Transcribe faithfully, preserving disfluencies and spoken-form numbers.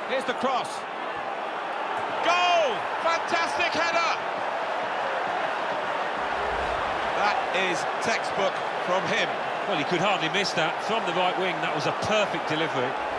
Here's the cross. Goal! Fantastic header! That is textbook from him. Well, he could hardly miss that. From the right wing, that was a perfect delivery.